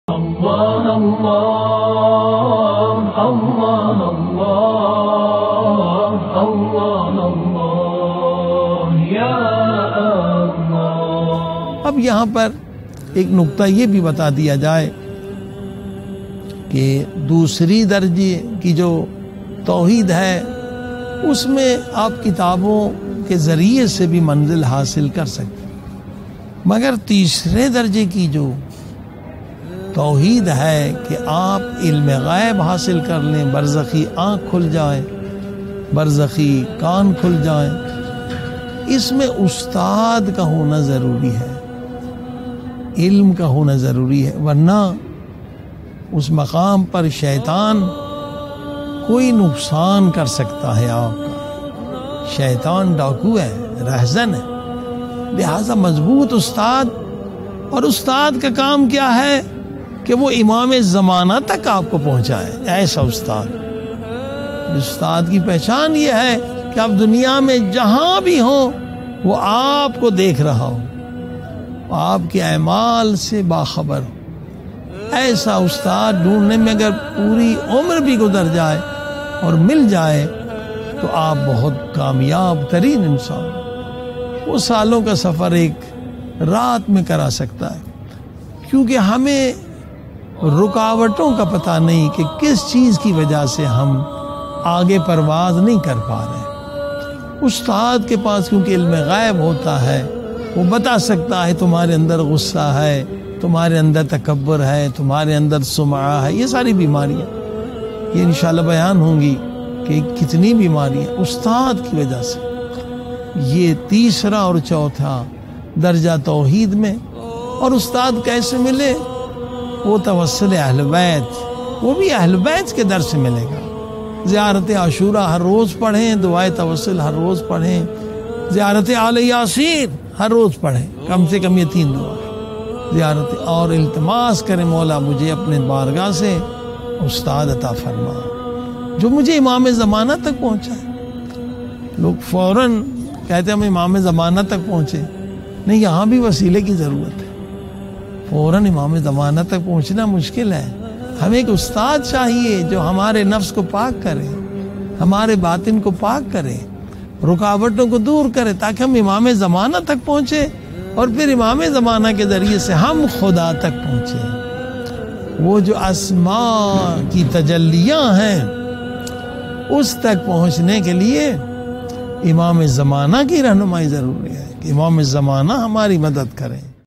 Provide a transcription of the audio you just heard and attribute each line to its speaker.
Speaker 1: अल्लाह अल्लाह अल्लाह अल्लाह अल्लाह अल्लाह या अल्लाह।
Speaker 2: अब यहाँ पर एक नुक्ता ये भी बता दिया जाए कि दूसरी दर्जे की जो तौहीद है उसमें आप किताबों के ज़रिए से भी मंजिल हासिल कर सकते हैं, मगर तीसरे दर्जे की जो तौहीद है कि आप इल्म गैब हासिल कर लें, बरज़खी आँख खुल जाए, बरज़खी कान खुल जाए, इसमें उस्ताद का होना ज़रूरी है, इल्म का होना ज़रूरी है, वरना उस मकाम पर शैतान कोई नुकसान कर सकता है आपका। शैतान डाकू है, रहज़न है, लिहाजा मजबूत उस्ताद। और उस्ताद का काम क्या है कि वो इमाम ज़माना तक आपको पहुंचाए। ऐसा उस्ताद, उस्ताद की पहचान ये है कि आप दुनिया में जहां भी हो वो आपको देख रहा हो, आपके अमाल से बाखबर हो। ऐसा उस्ताद ढूंढने में अगर पूरी उम्र भी गुजर जाए और मिल जाए तो आप बहुत कामयाब तरीन इंसान, वो सालों का सफ़र एक रात में करा सकता है। क्योंकि हमें रुकावटों का पता नहीं कि किस चीज़ की वजह से हम आगे परवाज नहीं कर पा रहे। उस्ताद के पास क्योंकि इल्म गैब होता है, वो बता सकता है तुम्हारे अंदर गुस्सा है, तुम्हारे अंदर तकब्बुर है, तुम्हारे अंदर सुमा है, ये सारी बीमारियाँ, ये इंशाल्लाह बयान होंगी कि कितनी बीमारियाँ उस्ताद की वजह से। ये तीसरा और चौथा दर्जा तौहीद में। और उस्ताद कैसे मिले? वो तवस्सुल अहल बैत, वो भी अहल बैत के दर से मिलेगा। ज़ियारत आशूरा हर रोज़ पढ़ें, दुआए तवस्सुल हर रोज़ पढ़ें, ज़ियारत आले यासीन हर रोज़ पढ़ें, कम से कम ये 3 दुआ ज़ियारत, और इल्तिमास करें मौला मुझे अपने बारगाह से उस्ताद अता फरमा जो मुझे इमाम ज़माना तक पहुँचाए। लोग फ़ौरन कहते हैं हम इमाम ज़माना तक पहुँचे, नहीं, यहाँ भी वसीले की ज़रूरत है। फ़ौरन इमाम ज़माना तक पहुँचना मुश्किल है। हमें एक उस्ताद चाहिए जो हमारे नफ्स को पाक करे, हमारे बातिन को पाक करे, रुकावटों को दूर करे, ताकि हम इमाम ज़माना तक पहुँचे और फिर इमाम ज़माना के ज़रिए से हम खुदा तक पहुँचे। वो जो अस्मा की तजल्लियाँ हैं उस तक पहुँचने के लिए इमाम ज़माना की रहनुमाई ज़रूरी है कि इमाम ज़माना हमारी मदद करें।